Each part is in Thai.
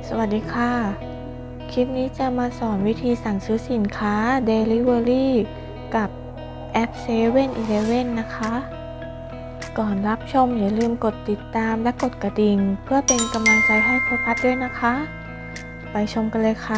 สวัสดีค่ะคลิปนี้จะมาสอนวิธีสั่งซื้อสินค้า Delivery กับแอป7-Eleven นะคะ ก่อนรับชมอย่าลืมกดติดตามและกดกระดิ่งเพื่อเป็นกำลังใจให้โค้ชพัดด้วยนะคะ ไปชมกันเลยค่ะ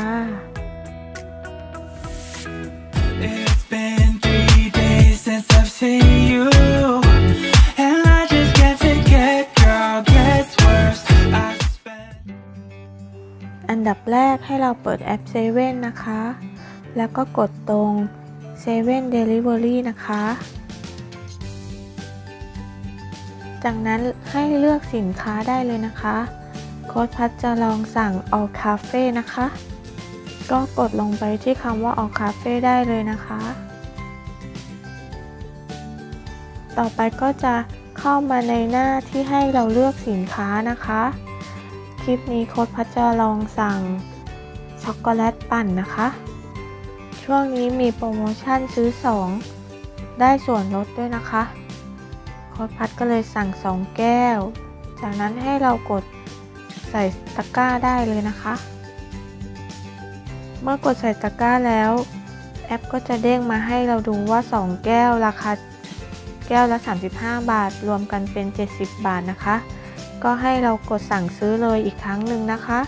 It's been 3 days since I've seen you, and I just can't forget, girl, gets worse. I spent อันดับแรกให้เราเปิดแอป7นะคะ แล้วก็กดตรง7 Delivery นะคะ จากนั้นให้เลือกสินค้าได้เลยนะคะโค้ชพัดจะลองสั่ง All Cafe นะคะ ก็กดลงไปที่คำว่า All Cafe ได้เลยนะคะ ต่อไปก็จะเข้ามาในหน้าที่ให้เราเลือกสินค้านะคะ คลิปนี้โค้ชพัดจะลองสั่งช็อกโกแลตปั่นนะคะ ช่วงนี้มีโปรโมชั่นซื้อ2ได้ส่วนลดด้วยนะคะโค้ชพัดก็เลยสั่ง2แก้วจากนั้นให้เรากดใส่ตะกร้าได้เลยนะคะเมื่อกดใส่ตะกร้าแล้วแอปก็จะเด้งมาให้เราดูว่า2แก้วราคาแก้วละ35 บาทรวมกันเป็น70 บาทนะคะก็ให้เรากดสั่งซื้อเลยอีกครั้งหนึ่งนะคะ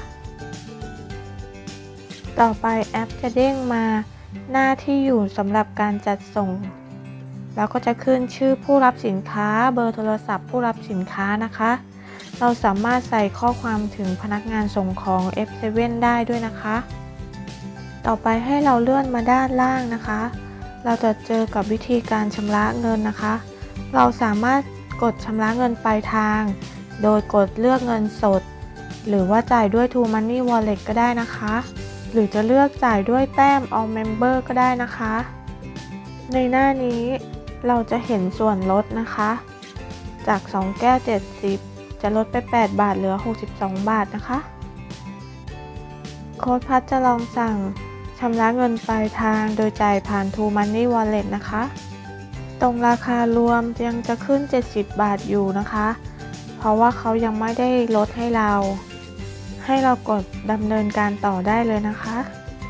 ต่อไปแอปจะเด้งมาหน้าที่อยู่สำหรับการจัดส่งแล้วก็จะขึ้นชื่อผู้รับสินค้าเบอร์โทรศัพท์ผู้รับสินค้านะคะเราสามารถใส่ข้อความถึงพนักงานส่งของ F7 ได้ด้วยนะคะต่อไปให้เราเลื่อนมาด้านล่างนะคะเราจะเจอกับวิธีการชำระเงินนะคะเราสามารถกดชำระเงินปลายทางโดยกดเลือกเงินสดหรือว่าจ่ายด้วย True Money Wallet ก็ได้นะคะหรือจะเลือกจ่ายด้วยแต้ม All Member ก็ได้นะคะในหน้านี้เราจะเห็นส่วนลดนะคะจาก2แก้ว70จะลดไป8 บาทเหลือ62 บาทนะคะโค้ชพัดจะลองสั่งชำระเงินปลายทางโดยจ่ายผ่าน True Money Wallet นะคะตรงราคารวมยังจะขึ้น70 บาทอยู่นะคะเพราะว่าเขายังไม่ได้ลดให้เรากดดำเนินการต่อได้เลยนะคะ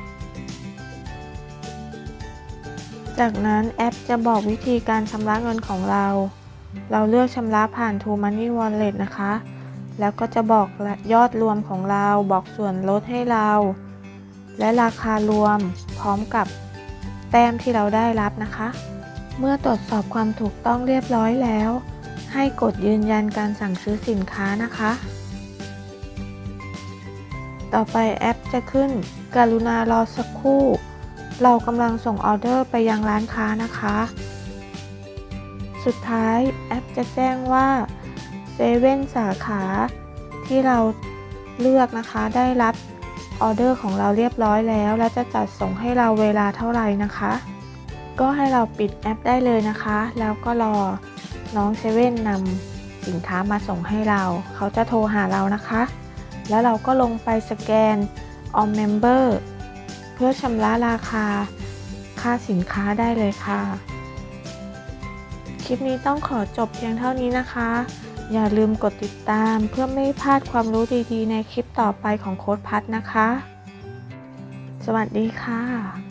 จากนั้นแอปจะบอกวิธีการชำระเงินของเราเลือกชำระผ่าน True Money Wallet นะคะแล้วก็จะบอกยอดรวมของเราบอกส่วนลดให้เราและราคารวมพร้อมกับแต้มที่เราได้รับนะคะเมื่อตรวจสอบความถูกต้องเรียบร้อยแล้วให้กดยืนยันการสั่งซื้อสินค้านะคะต่อไปแอปจะขึ้นกรุณารอสักครู่เรากำลังส่งออเดอร์ไปยังร้านค้านะคะสุดท้ายแอปจะแจ้งว่า7สาขาที่เราเลือกนะคะได้รับออเดอร์ของเราเรียบร้อยแล้วและจะจัดส่งให้เราเวลาเท่าไหร่นะคะก็ให้เราปิดแอปได้เลยนะคะแล้วก็รอน้อง7นำสินค้ามาส่งให้เขาจะโทรหาเรานะคะแล้วเราก็ลงไปสแกน All Member เพื่อชำระราคาค่าสินค้าได้เลยค่ะคลิปนี้ต้องขอจบเพียงเท่านี้นะคะอย่าลืมกดติดตามเพื่อไม่พลาดความรู้ดีๆในคลิปต่อไปของโค้ชพัดนะคะสวัสดีค่ะ